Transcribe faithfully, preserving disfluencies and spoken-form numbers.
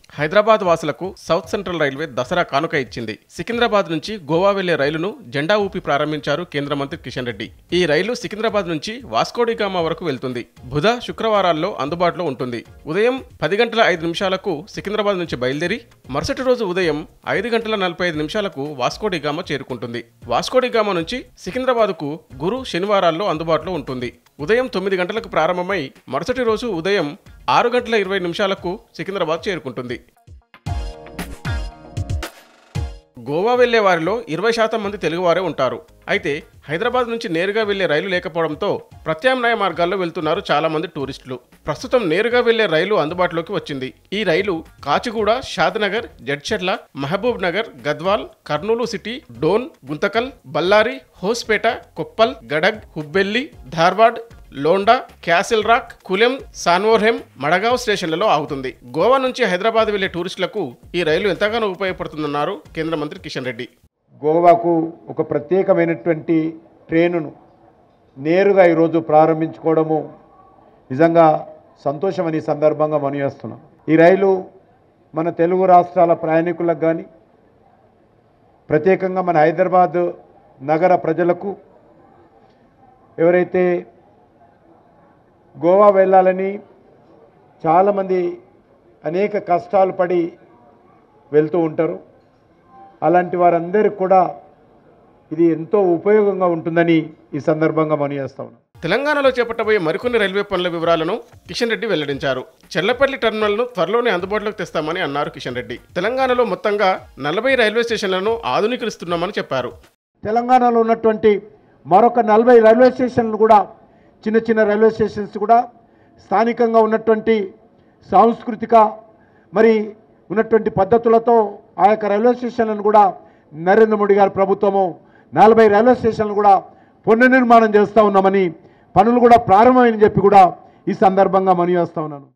హైదరాబాద్ వాసులకు south central railway Dasara కానుక ఇచ్చింది. సికింద్రాబాద్ నుంచి గోవా వెళ్లే రైలును జెండా ఊపి ప్రారంభించారు కేంద్ర మంత్రి కిషన్ రెడ్డి. ఈ రైలు సికింద్రాబాద్ నుంచి వాస్కోడిగామా వరకు వెళ్తుంది. బుధ, శుక్రవారాల్లో అందుబాటులో ఉంటుంది. ఉదయం పది గంటల ఐదు నిమిషాలకు సికింద్రాబాద్ నుంచి బయలుదేరి మరుసటి రోజు ఉదయం ఐదు గంటల నలభై ఐదు నిమిషాలకు వాస్కోడిగామా చేరుకుంటుంది. వాస్కోడిగామా నుంచి సికింద్రాబాద్కు గురు, శనివారాల్లో అందుబాటులో ఉంటుంది. ఉదయం తొమ్మిది గంటలకు ప్రారంభమై మరుసటి రోజు ఉదయం ఆరు గంటల ఇరవై నిమిషాలకు సికింద్రాబాద్ చేరుకుంటుంది. గోవా వెళ్లే వారిలో ఇరవై శాతం మంది తెలుగువారే ఉంటారు. అయితే హైదరాబాద్ నుంచి నేరుగా వెళ్లే రైలు లేకపోవడంతో ప్రత్యామ్నాయ మార్గాల్లో వెళ్తున్నారు చాలా మంది టూరిస్టులు. ప్రస్తుతం నేరుగా వెళ్లే రైలు అందుబాటులోకి వచ్చింది. ఈ రైలు కాచిగూడ, షాద్నగర్, జడ్చర్ల, మహబూబ్ నగర్, గద్వాల్, కర్నూలు సిటీ, డోన్, గుంతకల్, బళ్ళారి, హోస్పేట, కొప్పల్, గడగ్, హుబ్బెల్లి, ధార్వాడ్, లోండా, క్యాసిల్ రాక్, కులెం, సాన్వోర్హెమ్, మడగావ్ స్టేషన్లలో ఆగుతుంది. గోవా నుంచి హైదరాబాద్ వెళ్లే టూరిస్టులకు ఈ రైలు ఎంతగానో ఉపయోగపడుతుందన్నారు కేంద్ర మంత్రి కిషన్ రెడ్డి. గోవాకు ఒక ప్రత్యేకమైనటువంటి ట్రైనును నేరుగా ఈరోజు ప్రారంభించుకోవడము నిజంగా సంతోషమని సందర్భంగా మనయేస్తున్నాం. ఈ రైలు మన తెలుగు రాష్ట్రాల ప్రయాణికులకు కానీ ప్రత్యేకంగా మన హైదరాబాద్ నగర ప్రజలకు ఎవరైతే గోవా వెళ్ళాలని చాలామంది అనేక కష్టాలు పడి వెళ్తూ ఉంటారు. అలాంటి వారందరికీ కూడా ఇది ఎంతో ఉపయోగంగా ఉంటుందని ఈ సందర్భంగా మనయేస్తా ఉన్నాం. తెలంగాణలో చేపట్టబోయే మరికొన్ని రైల్వే పనుల వివరాలను కిషన్ రెడ్డి వెల్లడించారు. చెర్లపల్లి టెర్మినల్ను త్వరలోనే అందుబాటులోకి తెస్తామని అన్నారు కిషన్ రెడ్డి. తెలంగాణలో మొత్తంగా నలభై రైల్వే స్టేషన్లను ఆధునీకరిస్తున్నామని చెప్పారు. తెలంగాణలో ఉన్నటువంటి మరొక నలభై రైల్వే స్టేషన్లు కూడా చిన్న చిన్న రైల్వే స్టేషన్స్ కూడా స్థానికంగా ఉన్నటువంటి సాంస్కృతిక మరి ఉన్నటువంటి పద్ధతులతో ఆ యొక్క రైల్వే స్టేషన్లను కూడా నరేంద్ర మోడీ గారి ప్రభుత్వము నలభై రైల్వే స్టేషన్లు కూడా పునర్నిర్మాణం చేస్తూ ఉన్నామని, పనులు కూడా ప్రారంభమని చెప్పి కూడా ఈ సందర్భంగా మనవి చేస్తా ఉన్నాను.